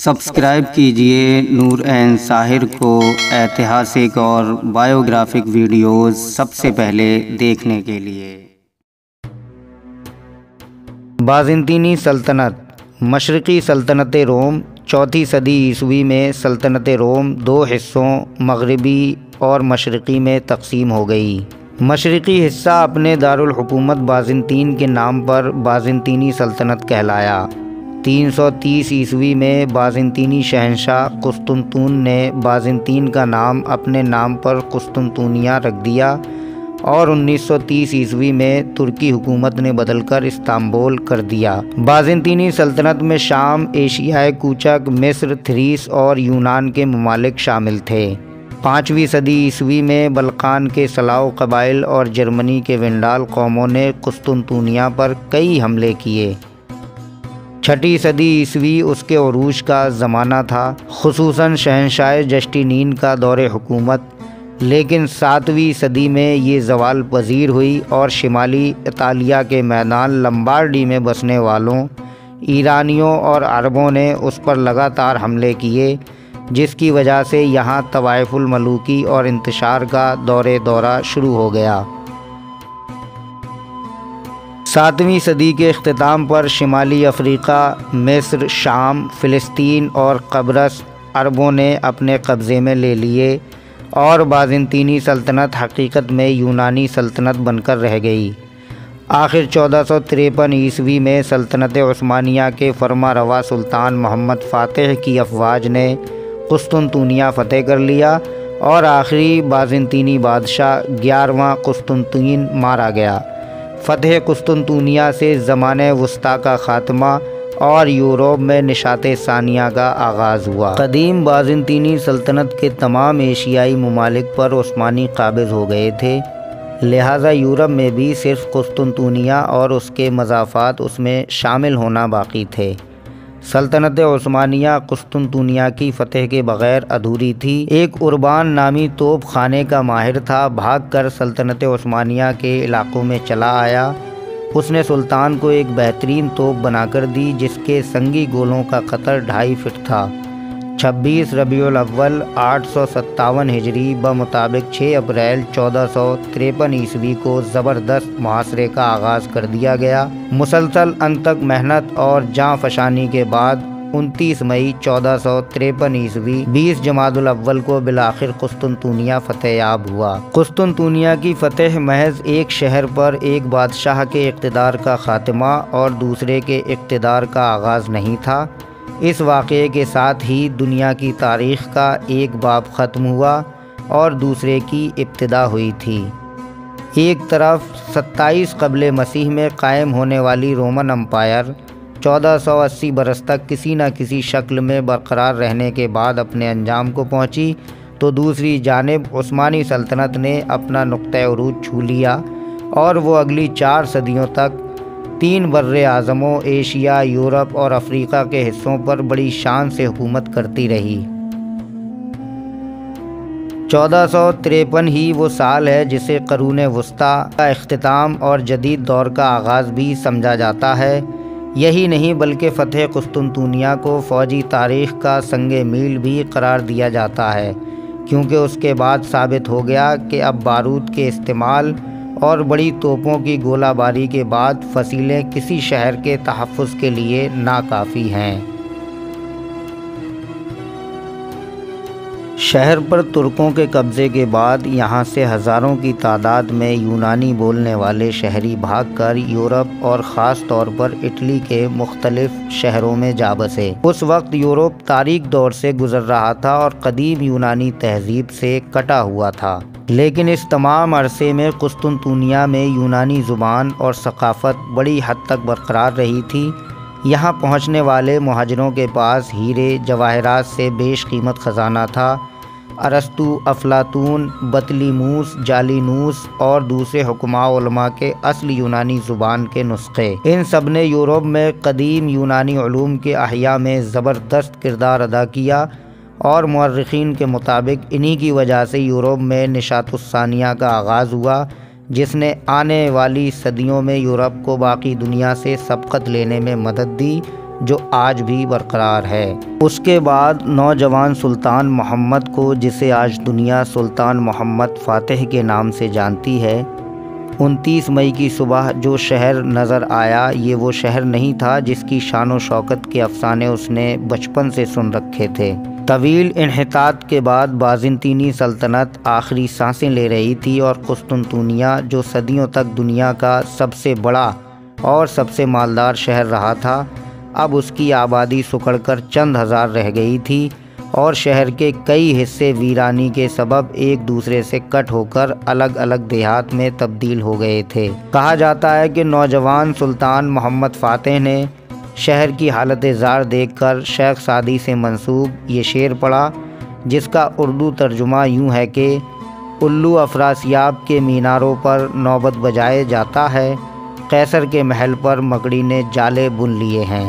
Subscribe کیجئے نور عین ساحر کو ایتہاسک اور بایوگرافک ویڈیوز سب سے پہلے دیکھنے کے لیے۔ بازنطینی سلطنت مشرقی سلطنت روم 4 صدی عیسوی میں سلطنت روم 2 حصوں مغربی اور مشرقی میں تقسیم ہو گئی۔ مشرقی حصہ اپنے دارالحکومت بازنطین کے نام پر بازنطینی سلطنت کہلایا۔ 330 عیسوی میں بازنطینی شہنشاہ قسطنطین نے بازنطین کا نام اپنے نام پر قسطنطنیہ رکھ دیا اور 1930 عیسوی میں ترکی حکومت نے بدل کر استنبول کر دیا۔ بازنطینی سلطنت میں شام، ایشیائے کوچک، مصر، تھریس اور یونان کے ممالک شامل تھے۔ 5ویں صدی عیسوی میں بلقان کے سلاؤ قبائل اور جرمنی کے وینڈال قوموں نے قسطنطنیہ پر کئی حملے کیے۔ 6 صدی عیسوی اس کے عروج کا زمانہ تھا، خصوصاً شہنشاہ جسٹینین کا دور حکومت، لیکن 7ویں صدی میں یہ زوال پذیر ہوئی اور شمالی اطالیہ کے میدان لمبارڈی میں بسنے والوں ایرانیوں اور عربوں نے اس پر لگاتار حملے کیے، جس کی وجہ سے یہاں طوائف الملوکی اور انتشار کا دورہ شروع ہو گیا۔ 7ویں صدی کے اختتام پر شمالی افریقہ، مصر، شام، فلسطین اور قبرص عربوں نے اپنے قبضے میں لے لیے اور بازنطینی سلطنت حقیقت میں یونانی سلطنت بن کر رہ گئی۔ آخر 1453 عیسوی میں سلطنت عثمانیہ کے فرما روا سلطان محمد فاتح کی افواج نے قسطنطنیہ فتح کر لیا اور آخری بازنطینی بادشاہ 11واں قسطنطین مارا گیا۔ فتح قسطنطنیہ سے زمانہ وسطیٰ کا خاتمہ اور یورپ میں نشاط ثانیہ کا آغاز ہوا۔ قدیم بازنطینی سلطنت کے تمام ایشیائی ممالک پر عثمانی قابض ہو گئے تھے، لہٰذا یورپ میں بھی صرف قسطنطنیہ اور اس کے مضافات اس میں شامل ہونا باقی تھے۔ سلطنت عثمانیہ قسطنطنیہ کی فتح کے بغیر ادھوری تھی۔ ایک اربان نامی توپ خانے کا ماہر تھا، بھاگ کر سلطنت عثمانیہ کے علاقوں میں چلا آیا۔ اس نے سلطان کو ایک بہترین توپ بنا کر دی جس کے سنگی گولوں کا قطر 2.5 فٹ تھا۔ 26 ربیع الاول 857 ہجری بمطابق 6 اپریل 1453 عیسوی کو زبردست محاصرے کا آغاز کر دیا گیا۔ مسلسل انتھک محنت اور جاں فشانی کے بعد 29 مئی 1453 عیسوی 20 جمادی الاول کو بالآخر قسطنطنیہ فتح یاب ہوا۔ قسطنطنیہ کی فتح محض ایک شہر پر ایک بادشاہ کے اقتدار کا خاتمہ اور دوسرے کے اقتدار کا آغاز نہیں تھا۔ اس واقعے کے ساتھ ہی دنیا کی تاریخ کا ایک باب ختم ہوا اور دوسرے کی ابتدا ہوئی تھی۔ ایک طرف 27 قبل مسیح میں قائم ہونے والی رومن امپائر 1480 برس تک کسی نہ کسی شکل میں برقرار رہنے کے بعد اپنے انجام کو پہنچی، تو دوسری جانب عثمانی سلطنت نے اپنا نقطہ عروج چھو لیا اور وہ اگلی 4 صدیوں تک 3 بر اعظموں ایشیا، یورپ اور افریقہ کے حصوں پر بڑی شان سے حکومت کرتی رہی۔ 1453 ہی وہ سال ہے جسے قرون وسطیٰ کا اختتام اور جدید دور کا آغاز بھی سمجھا جاتا ہے۔ یہی نہیں بلکہ فتح قسطنطنیہ کو فوجی تاریخ کا سنگ میل بھی قرار دیا جاتا ہے، کیونکہ اس کے بعد ثابت ہو گیا کہ اب بارود کے استعمال اور بڑی توپوں کی گولہ باری کے بعد فصیلیں کسی شہر کے تحفظ کے لیے ناکافی ہیں۔ شہر پر ترکوں کے قبضے کے بعد یہاں سے ہزاروں کی تعداد میں یونانی بولنے والے شہری بھاگ کر یورپ اور خاص طور پر اٹلی کے مختلف شہروں میں جا بسے۔ اس وقت یورپ تاریک دور سے گزر رہا تھا اور قدیم یونانی تہذیب سے کٹا ہوا تھا، لیکن اس تمام عرصے میں قسطنطنیہ میں یونانی زبان اور ثقافت بڑی حد تک برقرار رہی تھی۔ یہاں پہنچنے والے مہاجروں کے پاس ہیرے جواہرات سے بیش قیمت خزانہ تھا۔ ارسطو، افلاطون، بطلیموس، جالینوس اور دوسرے حکماء علماء کے اصل یونانی زبان کے نسخے، ان سب نے یورپ میں قدیم یونانی علوم کے احیاء میں زبردست کردار ادا کیا اور مورخین کے مطابق انہی کی وجہ سے یورپ میں نشاط الثانیہ کا آغاز ہوا، جس نے آنے والی صدیوں میں یورپ کو باقی دنیا سے سبقت لینے میں مدد دی جو آج بھی برقرار ہے۔ اس کے بعد نوجوان سلطان محمد کو، جسے آج دنیا سلطان محمد فاتح کے نام سے جانتی ہے، 29 مئی کی صبح جو شہر نظر آیا یہ وہ شہر نہیں تھا جس کی شان و شوکت کے افسانے اس نے بچپن سے سن رکھے تھے۔ طویل انحطاط کے بعد بازنطینی سلطنت آخری سانسیں لے رہی تھی اور قسطنطنیہ جو صدیوں تک دنیا کا سب سے بڑا اور سب سے مالدار شہر رہا تھا، اب اس کی آبادی سکڑ کر چند ہزار رہ گئی تھی اور شہر کے کئی حصے ویرانی کے سبب ایک دوسرے سے کٹ ہو کر الگ الگ دیہات میں تبدیل ہو گئے تھے۔ کہا جاتا ہے کہ نوجوان سلطان محمد فاتح نے شہر کی حالت زار دیکھ کر شیخ سعدی سے منسوب یہ شعر پڑھا، جس کا اردو ترجمہ یوں ہے کہ الو افراسیاب کے میناروں پر نوبت بجائے جاتا ہے، قیصر کے محل پر مکڑی نے جالے بن لیے ہیں۔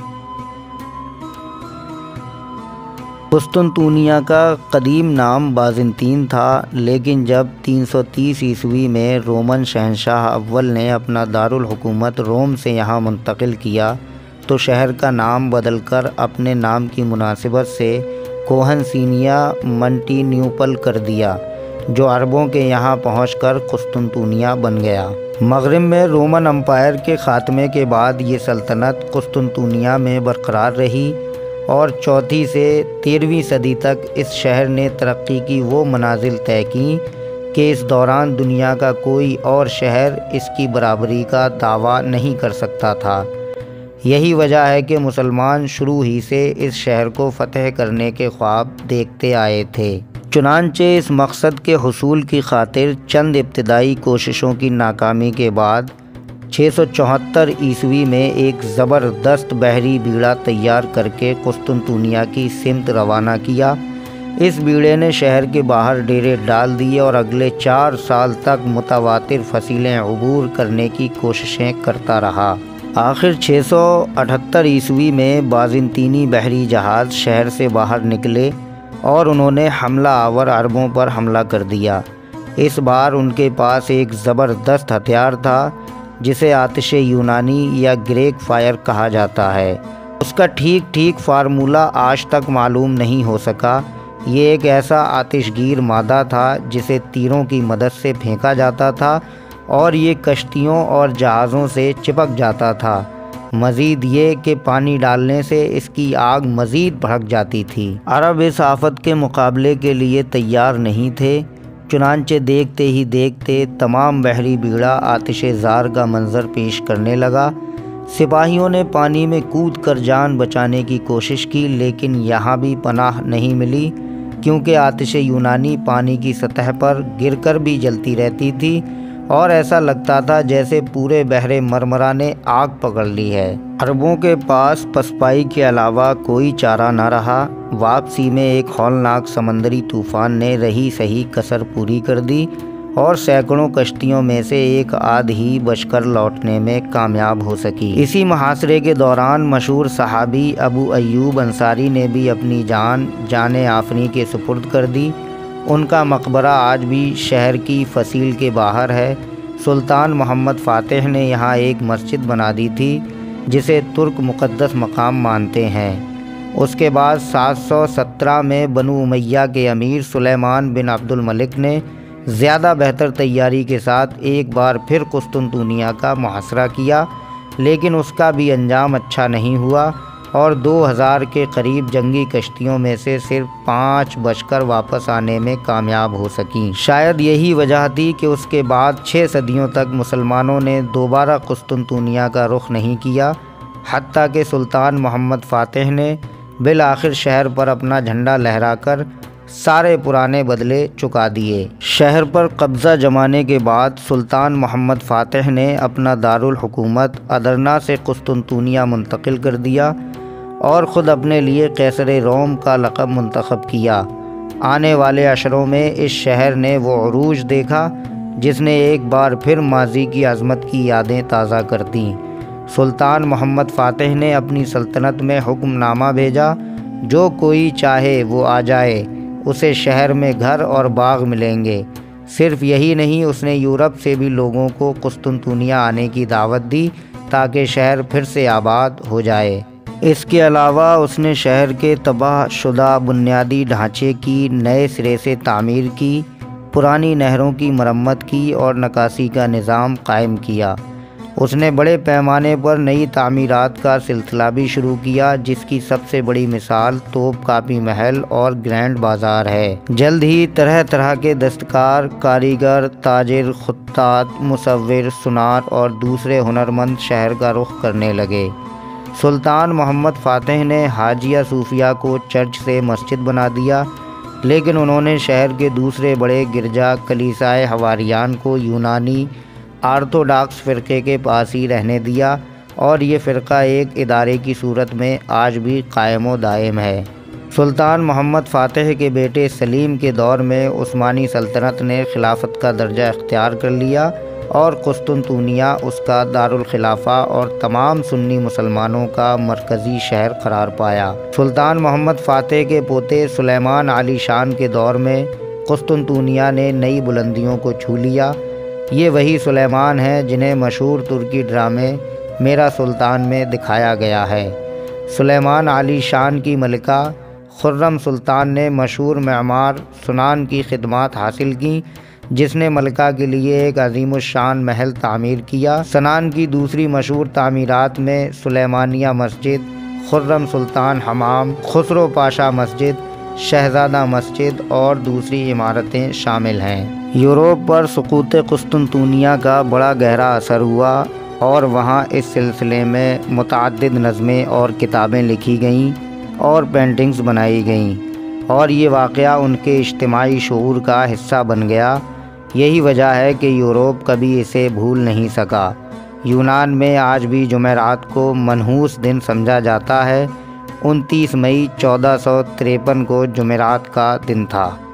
قسطنطنیہ کا قدیم نام بازنطین تھا، لیکن جب 330 عیسوی میں رومن شہنشاہ اول نے اپنا دارالحکومت روم سے یہاں منتقل کیا تو شہر کا نام بدل کر اپنے نام کی مناسبت سے کوہنسینیا منٹی نیوپل کر دیا، جو عربوں کے یہاں پہنچ کر قسطنطنیہ بن گیا۔ مغرب میں رومن امپائر کے خاتمے کے بعد یہ سلطنت قسطنطنیہ میں برقرار رہی اور 4 سے 13ویں صدی تک اس شہر نے ترقی کی وہ منازل طے کیں کہ اس دوران دنیا کا کوئی اور شہر اس کی برابری کا دعویٰ نہیں کر سکتا تھا۔ یہی وجہ ہے کہ مسلمان شروع ہی سے اس شہر کو فتح کرنے کے خواب دیکھتے آئے تھے۔ چنانچہ اس مقصد کے حصول کی خاطر چند ابتدائی کوششوں کی ناکامی کے بعد 674 عیسوی میں ایک زبردست بحری بیڑا تیار کر کے قسطنطنیہ کی سمت روانہ کیا۔ اس بیڑے نے شہر کے باہر ڈیرے ڈال دیے اور اگلے 4 سال تک متواتر فصیلیں عبور کرنے کی کوششیں کرتا رہا۔ آخر 678 عیسوی میں بازنطینی بحری جہاز شہر سے باہر نکلے اور انہوں نے حملہ آور عربوں پر حملہ کر دیا۔ اس بار ان کے پاس ایک زبردست ہتھیار تھا جسے آتش یونانی یا گریک فائر کہا جاتا ہے۔ اس کا ٹھیک فارمولہ آج تک معلوم نہیں ہو سکا۔ یہ ایک ایسا آتش گیر مادہ تھا جسے تیروں کی مدد سے پھینکا جاتا تھا اور یہ کشتیوں اور جہازوں سے چپک جاتا تھا۔ مزید یہ کہ پانی ڈالنے سے اس کی آگ مزید بھڑک جاتی تھی۔ عرب اس آفت کے مقابلے کے لیے تیار نہیں تھے، چنانچہ دیکھتے ہی دیکھتے تمام بحری بیڑا آتش زار کا منظر پیش کرنے لگا۔ سپاہیوں نے پانی میں کود کر جان بچانے کی کوشش کی، لیکن یہاں بھی پناہ نہیں ملی، کیونکہ آتش یونانی پانی کی سطح پر گر کر بھی جلتی رہتی تھی اور ایسا لگتا تھا جیسے پورے بحر مرمرا نے آگ پکڑ لی ہے۔ عربوں کے پاس پسپائی کے علاوہ کوئی چارہ نہ رہا۔ واپسی میں ایک ہولناک سمندری طوفان نے رہی سہی کسر پوری کر دی اور سینکڑوں کشتیوں میں سے ایک آدھ ہی بچ کر لوٹنے میں کامیاب ہو سکی۔ اسی محاصرے کے دوران مشہور صحابی ابو ایوب انصاری نے بھی اپنی جان آفریں کے سپرد کر دی۔ ان کا مقبرہ آج بھی شہر کی فصیل کے باہر ہے۔ سلطان محمد فاتح نے یہاں ایک مسجد بنا دی تھی جسے ترک مقدس مقام مانتے ہیں۔ اس کے بعد 717 میں بنو امیہ کے امیر سلیمان بن عبد الملک نے زیادہ بہتر تیاری کے ساتھ ایک بار پھر قسطنطنیہ کا محاصرہ کیا، لیکن اس کا بھی انجام اچھا نہیں ہوا اور 2000 کے قریب جنگی کشتیوں میں سے صرف 5 بچ کر واپس آنے میں کامیاب ہو سکیں۔ شاید یہی وجہ تھی کہ اس کے بعد 6 صدیوں تک مسلمانوں نے دوبارہ قسطنطنیہ کا رخ نہیں کیا، حتیٰ کہ سلطان محمد فاتح نے بالآخر شہر پر اپنا جھنڈا لہرا کر سارے پرانے بدلے چکا دیے۔ شہر پر قبضہ جمانے کے بعد سلطان محمد فاتح نے اپنا دارالحکومت ادرنا سے قسطنطنیہ منتقل کر دیا اور خود اپنے لیے قیصر روم کا لقب منتخب کیا۔ آنے والے عشروں میں اس شہر نے وہ عروج دیکھا جس نے ایک بار پھر ماضی کی عظمت کی یادیں تازہ کر دیں۔ سلطان محمد فاتح نے اپنی سلطنت میں حکم نامہ بھیجا، جو کوئی چاہے وہ آ جائے، اسے شہر میں گھر اور باغ ملیں گے۔ صرف یہی نہیں، اس نے یورپ سے بھی لوگوں کو قسطنطنیہ آنے کی دعوت دی تاکہ شہر پھر سے آباد ہو جائے۔ اس کے علاوہ اس نے شہر کے تباہ شدہ بنیادی ڈھانچے کی نئے سرے سے تعمیر کی، پرانی نہروں کی مرمت کی اور نکاسی کا نظام قائم کیا۔ اس نے بڑے پیمانے پر نئی تعمیرات کا سلسلہ بھی شروع کیا، جس کی سب سے بڑی مثال توپ کاپی محل اور گرینڈ بازار ہے۔ جلد ہی طرح طرح کے دستکار، کاریگر، تاجر، خطاط، مصور، سونار اور دوسرے ہنرمند شہر کا رخ کرنے لگے۔ سلطان محمد فاتح نے حاجیہ صوفیہ کو چرچ سے مسجد بنا دیا، لیکن انہوں نے شہر کے دوسرے بڑے گرجا کلیسائے حواریان کو یونانی آرتھوڈاکس فرقے کے پاس ہی رہنے دیا، اور یہ فرقہ ایک ادارے کی صورت میں آج بھی قائم و دائم ہے۔ سلطان محمد فاتح کے بیٹے سلیم کے دور میں عثمانی سلطنت نے خلافت کا درجہ اختیار کر لیا اور قسطنطنیہ اس کا دارالخلافہ اور تمام سنی مسلمانوں کا مرکزی شہر قرار پایا۔ سلطان محمد فاتح کے پوتے سلیمان علی شان کے دور میں قسطنطنیہ نے نئی بلندیوں کو چھو لیا۔ یہ وہی سلیمان ہیں جنہیں مشہور ترکی ڈرامے میرا سلطان میں دکھایا گیا ہے۔ سلیمان علی شان کی ملکہ خرم سلطان نے مشہور معمار سنان کی خدمات حاصل کیں، جس نے ملکہ کے لیے ایک عظیم الشان محل تعمیر کیا۔ سنان کی دوسری مشہور تعمیرات میں سلیمانیہ مسجد، خرم سلطان حمام، خسرو پاشا مسجد، شہزادہ مسجد اور دوسری عمارتیں شامل ہیں۔ یورپ پر سقوط قسطنطنیہ کا بڑا گہرا اثر ہوا اور وہاں اس سلسلے میں متعدد نظمیں اور کتابیں لکھی گئیں اور پینٹنگز بنائی گئیں، اور یہ واقعہ ان کے اجتماعی شعور کا حصہ بن گیا۔ یہی وجہ ہے کہ یورپ کبھی اسے بھول نہیں سکا۔ یونان میں آج بھی جمعرات کو منحوس دن سمجھا جاتا ہے۔ 29 مئی 1453 کو جمعرات کا دن تھا۔